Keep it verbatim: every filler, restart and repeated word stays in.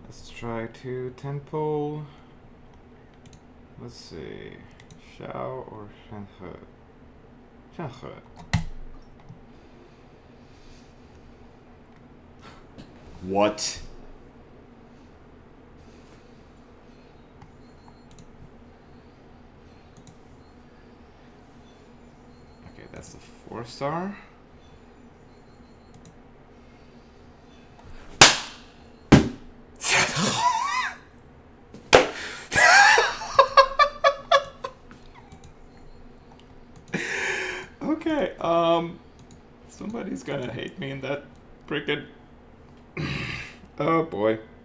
Let's try to temple. Let's see. Xiao or Shanhe? Shanhe. What? Okay, that's the four star. Okay, um, somebody's gonna hate me in that frickin'. Oh boy.